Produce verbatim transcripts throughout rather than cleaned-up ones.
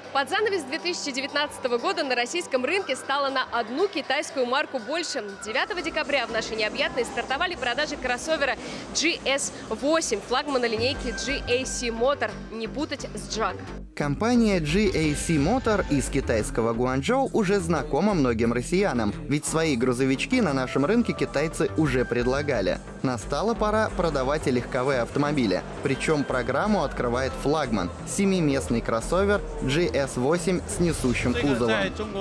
Под занавес две тысячи девятнадцатого года на российском рынке стало на одну китайскую марку больше. девятого декабря в нашей необъятной стартовали продажи кроссовера джи эс восемь, флагмана линейки джи эй си Motor, не путать с джак. Компания джи эй си Motor из китайского Гуанчжоу уже знакома многим россиянам, ведь свои грузовички на нашем рынке китайцы уже предлагали. Настала пора продавать и легковые автомобили. Причем программу открывает флагман – семиместный кроссовер джи эс восемь с несущим кузовом.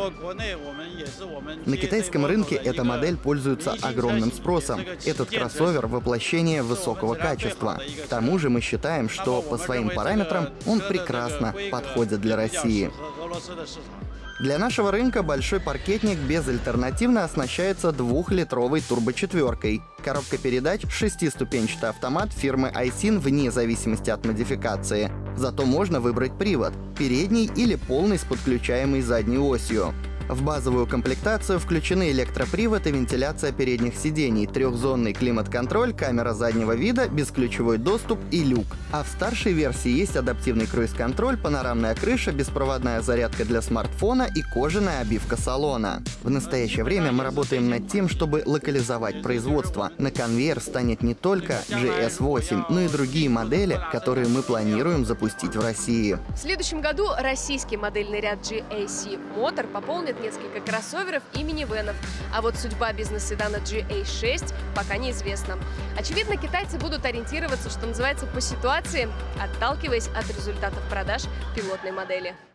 На китайском рынке эта модель пользуется огромным спросом. Этот кроссовер – воплощение высокого качества. К тому же мы считаем, что по своим параметрам он прекрасно подходит для России. Для нашего рынка большой паркетник безальтернативно оснащается двухлитровой турбочетверкой. Коробка передач — шестиступенчатый автомат фирмы Айсин вне зависимости от модификации. Зато можно выбрать привод — передний или полный с подключаемой задней осью. В базовую комплектацию включены электропривод и вентиляция передних сидений, трехзонный климат-контроль, камера заднего вида, бесключевой доступ и люк. А в старшей версии есть адаптивный круиз-контроль, панорамная крыша, беспроводная зарядка для смартфона и кожаная обивка салона. В настоящее время мы работаем над тем, чтобы локализовать производство. На конвейер станет не только джи эс восемь, но и другие модели, которые мы планируем запустить в России. В следующем году российский модельный ряд джи эй си Motor пополнит несколько кроссоверов и минивенов. А вот судьба бизнес-седана джи эй шесть пока неизвестна. Очевидно, китайцы будут ориентироваться, что называется, по ситуации, отталкиваясь от результатов продаж пилотной модели.